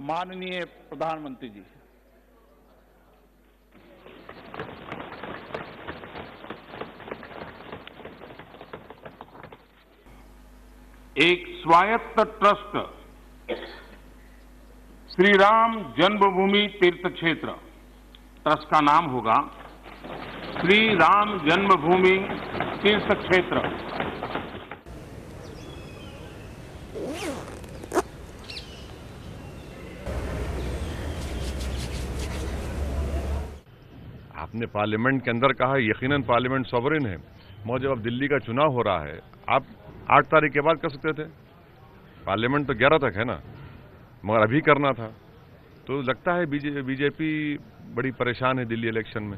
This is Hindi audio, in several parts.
माननीय प्रधानमंत्री जी, एक स्वायत्त ट्रस्ट श्री राम जन्मभूमि तीर्थ क्षेत्र ट्रस्ट का नाम होगा श्री राम जन्मभूमि तीर्थ क्षेत्र। आपने पार्लियामेंट के अंदर कहा, यकीनन पार्लियामेंट सॉवरेन है, मगर जब अब दिल्ली का चुनाव हो रहा है, आप 8 तारीख के बाद कर सकते थे। पार्लियामेंट तो 11 तक है ना, मगर अभी करना था। तो लगता है बीजेपी बड़ी परेशान है दिल्ली इलेक्शन में।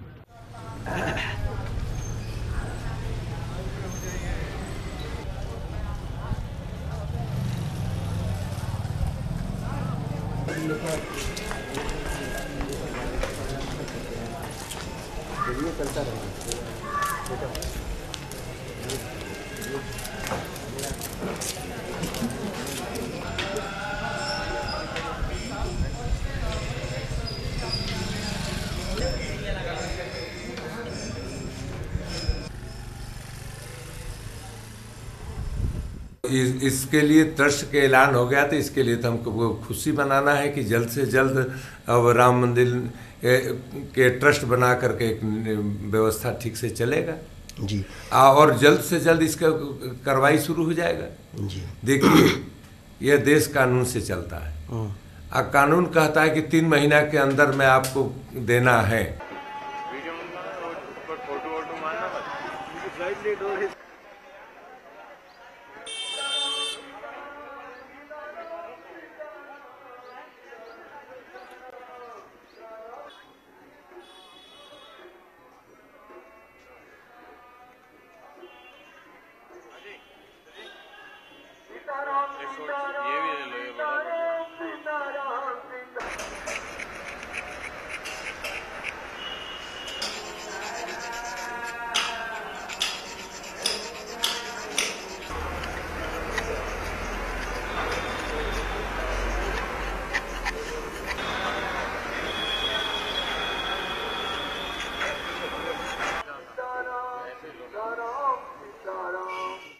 चलता रहेगा। इसके लिए ट्रस्ट के ऐलान हो गया, तो इसके लिए तो हमको खुशी मनाना है कि जल्द से जल्द अब राम मंदिर के ट्रस्ट बना करके एक व्यवस्था ठीक से चलेगा जी, और जल्द से जल्द इसका कार्रवाई शुरू हो जाएगा जी। देखिए, यह देश कानून से चलता है। कानून कहता है कि 3 महीना के अंदर में आपको देना है। ये